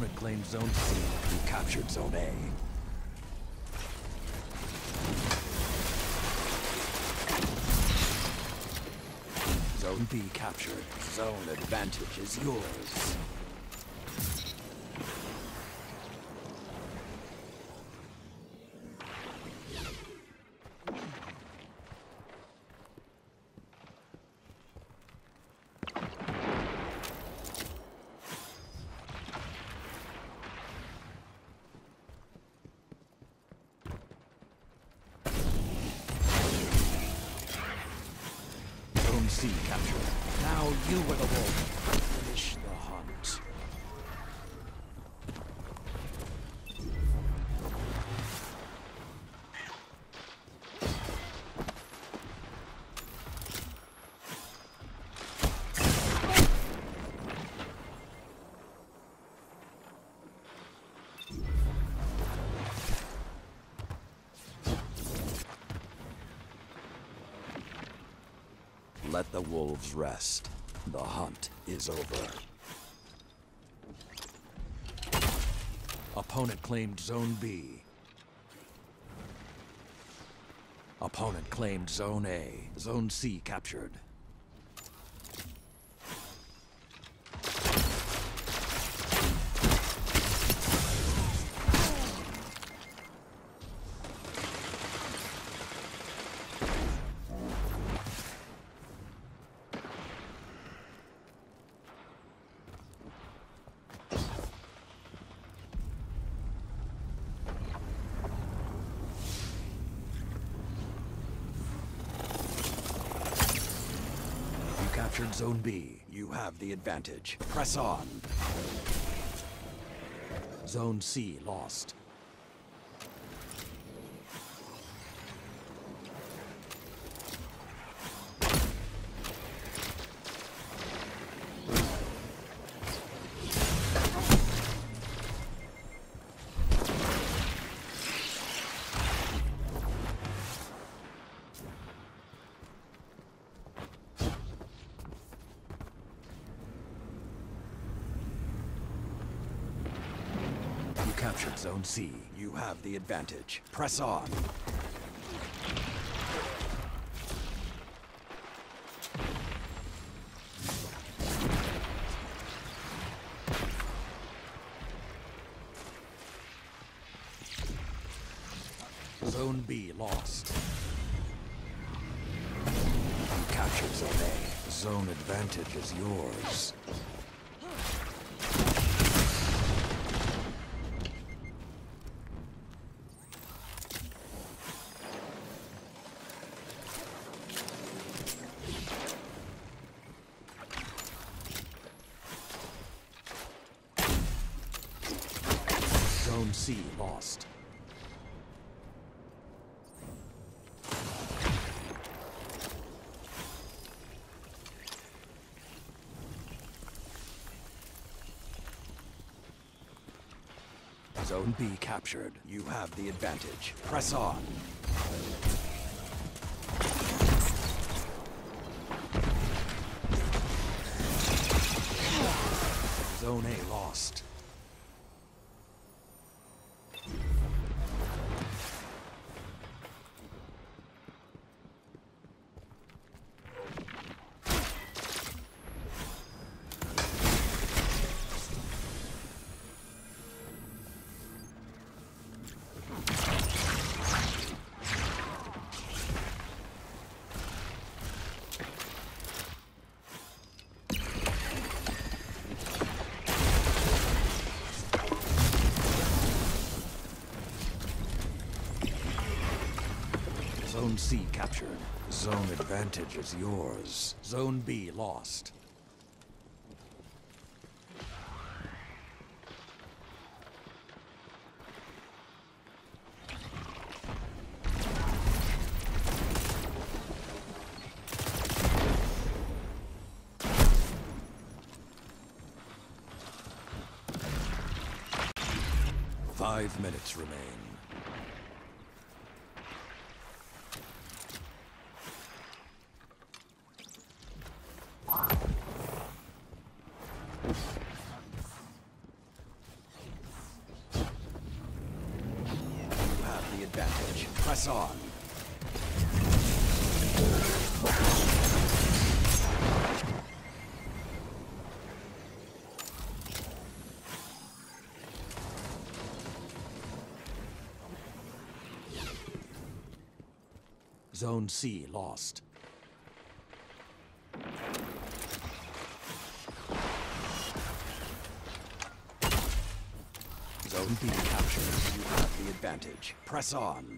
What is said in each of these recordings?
Opponent claimed Zone C. You captured Zone A. Zone B captured. Zone advantage is yours. Zone C captured. Now you were the wolf. Finish the hunt. Let the wolves rest. The hunt is over. Opponent claimed Zone B. Opponent claimed Zone A. Zone C captured. Captured Zone B. You have the advantage. Press on. Zone C lost. Captured Zone C. You have the advantage. Press on. Zone B lost. You captured Zone A. Zone advantage is yours. Zone C lost. Zone B captured. You have the advantage. Press on. Zone A lost. Zone C captured. Zone advantage is yours. Zone B lost. Five minutes remain. advantage. Press on. Zone C lost. Zone B captured. You have the advantage. Press on.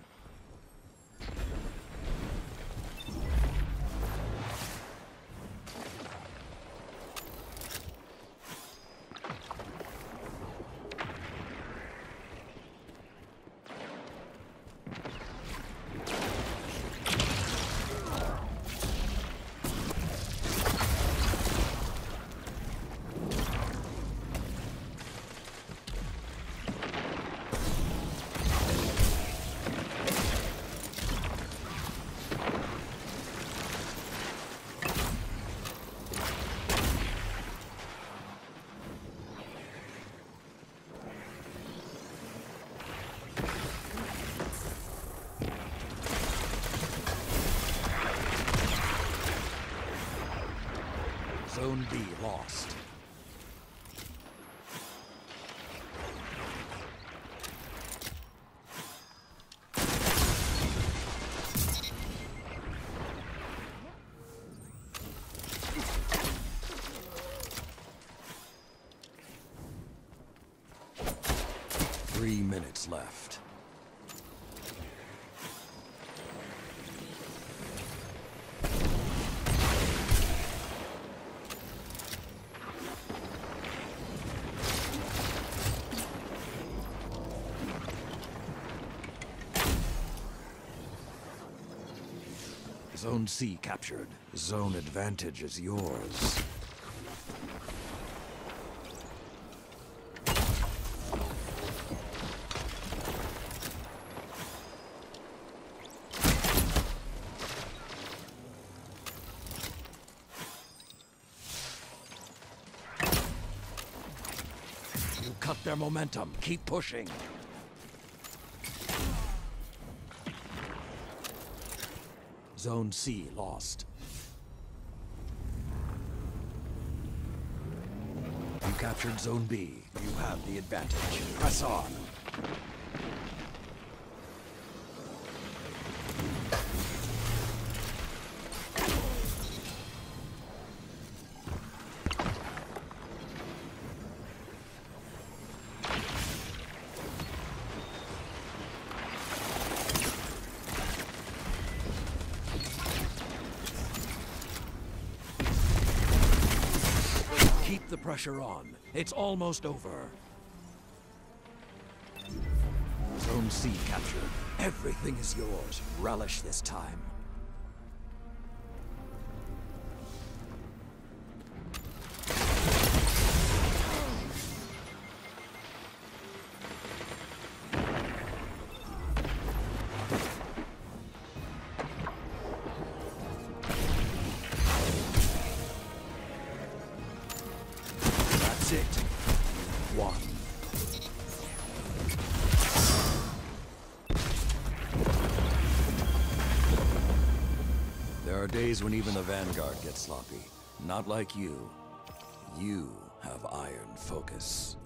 Zone B lost. Three minutes left. Zone C captured. Zone advantage is yours. You cut their momentum. Keep pushing. Zone C lost. You captured Zone B. You have the advantage. Press on. Keep the pressure on. It's almost over. Zone C captured. Everything is yours. Relish this time. It. One. There are days when even the Vanguard gets sloppy. Not like you. You have iron focus.